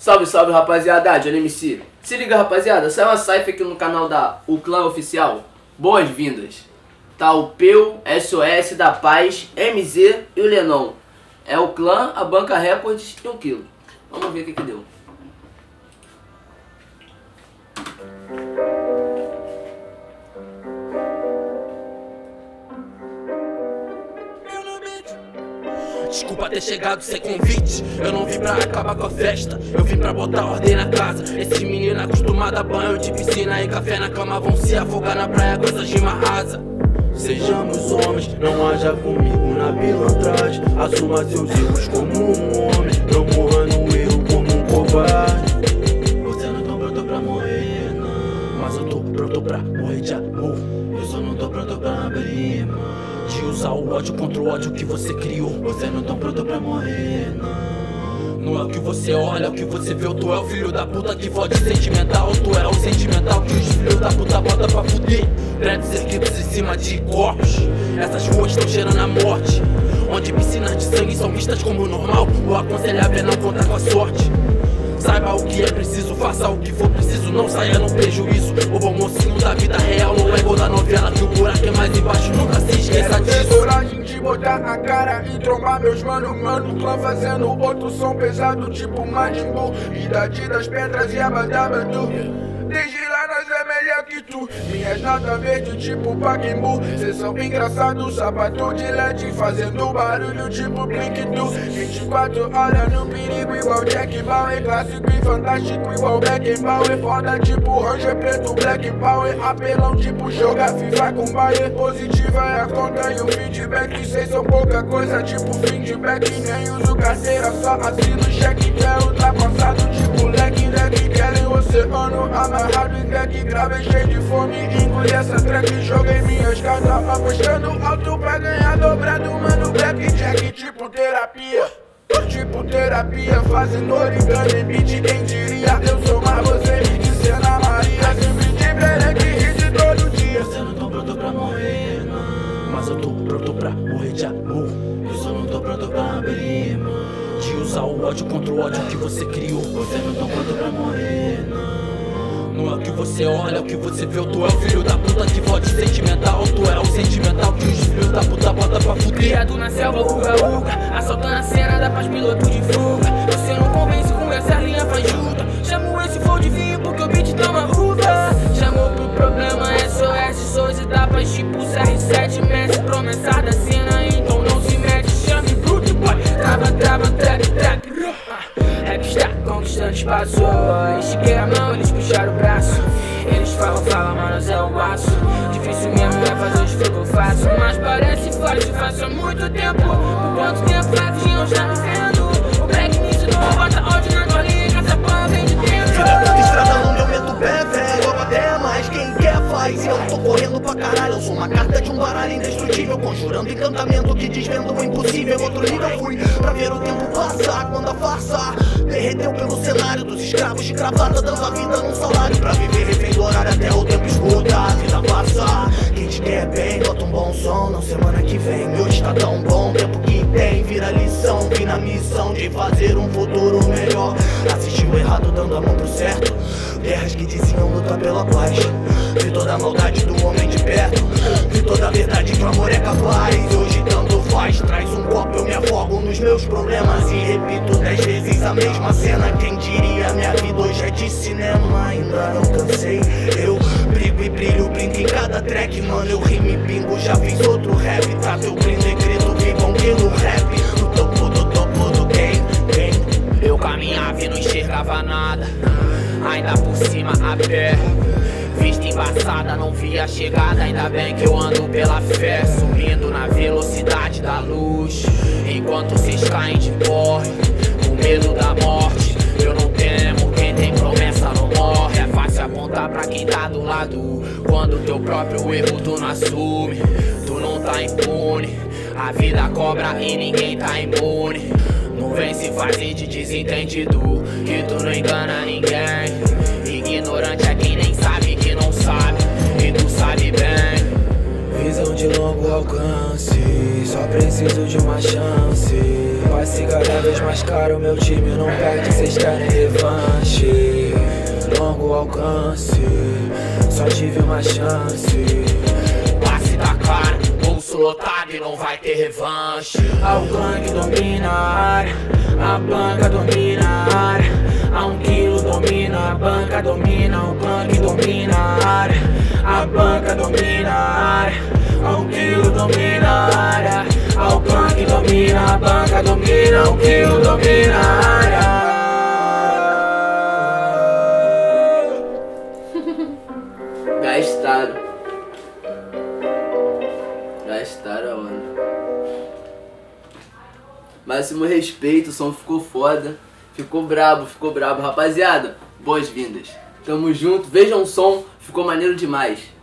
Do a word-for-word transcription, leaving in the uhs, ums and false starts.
Salve, salve, rapaziada, Johnny M C. Se liga, rapaziada, saiu uma cypher aqui no canal da O Clã Oficial. Boas-vindas. Tá o Peu, S O S, da Paz, M Z e o Lenon. É o Clã, a Banca Records e um quilo. Vamos ver o que que deu. Desculpa ter chegado sem convite, eu não vim pra acabar com a festa, eu vim pra botar ordem na casa. Esses meninos acostumados a banho de piscina e café na cama vão se afogar na praia com essas rima rasa. Sejamos homens, não haja comigo na pilantragem. Assuma seus erros como um homem, não morra no erro como um covarde. Você não tá pronto pra morrer, não, mas eu tô pronto pra morrer de amor. Eu só não tô pronto pra abrir, mano, de usar o ódio contra o ódio que você criou. Você não tá pronto pra morrer, não. Não é o que você olha, é o que você vê. Tu é o filho da puta que fode sentimental. Tu é o sentimental que os filhos da puta bota pra fuder. Prédios erguidos em cima de corpos. Essas ruas estão cheirando a morte, onde piscinas de sangue são vistas como normal. O aconselhável é não contar com a sorte. Saiba o que é preciso, faça o que for preciso, não saia no prejuízo. O bom mocinho da vida real não é igual da novela, que o buraco é mais embaixo, nunca se esqueça disso. Quero ter coragem de botar na cara e trombar meus mano, mano. Clã fazendo outro som pesado tipo Majin Buu. Idade das pedras e abadabadu. Desde lá nós é melhor que tu. Minhas notas verde tipo Paquimbu. Cês são engraçados, sapato de L E D fazendo barulho tipo Blink-Do. vinte e quatro horas no perigo igual Jack Bauer. Clássico e fantástico igual Beckenbauer. Foda tipo Ranger preto, Black Power. Apelão tipo jogar FIFA com Bayer. Positiva é a conta e o feedback. Cês são pouca coisa tipo feedback. Nem uso carteira, só assino cheque. Que é ultrapassado tipo leg leg. Querem o oceano amarrado em deck. Gravei cheio de fome, engoli essa track. Joguei minhas cartas apostando alto pra ganhar dobrado. Mano, blackjack tipo terapia. Tipo terapia, fazendo origami, beat, quem diria? Eu sou mais você, me disse Ana Maria. Sempre diferente, hit todo dia. Você não tá pronto pra morrer, não, mas eu tô pronto pra morrer de amor. Eu só não tô pronto pra abrir, mano, de usar o ódio contra o ódio que você criou. Você não tá pronto pra morrer, não. Não é o que você olha, é o que você vê. Tu é o filho da puta que fode sentimental. Tu é o sentimental que os filhos da puta bota pra fuder. Criado na selva, uga uga, assaltando a cena da paz, piloto de fuga. Você não convence com essa linha fajuta. Chamo esse flow de vinho porque o beat tá uma uva. Chamou pro problema S O S, sois etapas tipo C R sete. Mestre, promessa da cena, então não se mete. Chame Brute Boy, trava, trava, track, track. Rap está conquistando espaço. Estiquei a mão, eles puxaram o braço. Eles falam, falam, manos, é o baço. Difícil mesmo é fazer os que eu faço, mas parece fácil, faço há muito tempo. Por quanto tempo é que não está me vendo? O Black Nisso não bota ódio na tua linha, que essa porra vem de dentro. Vida da estrada onde eu meto pé, velho. Eu até mais, quem quer faz. E eu tô correndo pra caralho, eu sou uma carta de um baralho indestrutível, conjurando encantamento que desvenda o impossível. Outro nível fui pra ver o tempo passar, quando a farsa derreteu pelo cenário dos escravos de cravata, dando a vida num salário pra viver refém do horário até o tempo escuta. A vida passa, quem te quer bem, bota um bom som. Não semana que vem, hoje tá tão bom. Tempo que tem, vira lição. Vim na missão de fazer um futuro melhor. Assistiu errado, dando a mão pro certo. Guerras que diziam lutar pela paz. Vi toda a maldade do homem de perto. Vi toda a verdade que o amor é capaz. Hoje tanto faz, traz um copo, eu me afogo nos meus problemas e repito dez vezes a mesma cena. Quem diria, minha vida hoje é de cinema. Ainda não cansei, eu brigo e brilho, brinco em cada track. Mano, eu rimo e bingo, já fiz outro rap. Tá teu brindo e grito, vivam que no rap. No topo do topo do game, game. Eu caminhava e não enxergava nada, ainda por cima a pé. Vista embaçada, não via a chegada. Ainda bem que eu ando pela fé, subindo na velocidade da luz. Enquanto cês caem de porre, com medo da morte. Eu não temo, quem tem promessa não morre. É fácil apontar pra quem tá do lado, quando teu próprio erro tu não assume. Tu não tá impune, a vida cobra e ninguém tá imune. Não vem se fazer de desentendido, que tu não engana ninguém. Ignorante é quem nem sabe que não sabe, e tu sabe bem. Visão de longo alcance, só preciso de uma chance. Passe cada vez mais caro, meu time não perde, cês querem revanche. Longo alcance, só tive uma chance. Passe da cara, bolso lotado e não vai ter revanche. A o gangue domina a área, a banca domina a área. A um quilo domina, a banca domina, o gangue domina a área. A banca domina a área, a um quilo domina a área. A o gangue domina, a banca domina, o quilo domina a área. Gastaram. Gastaram a onda. Máximo respeito, o som ficou foda. Ficou brabo, ficou brabo. Rapaziada, boas-vindas. Tamo junto, vejam o som, ficou maneiro demais.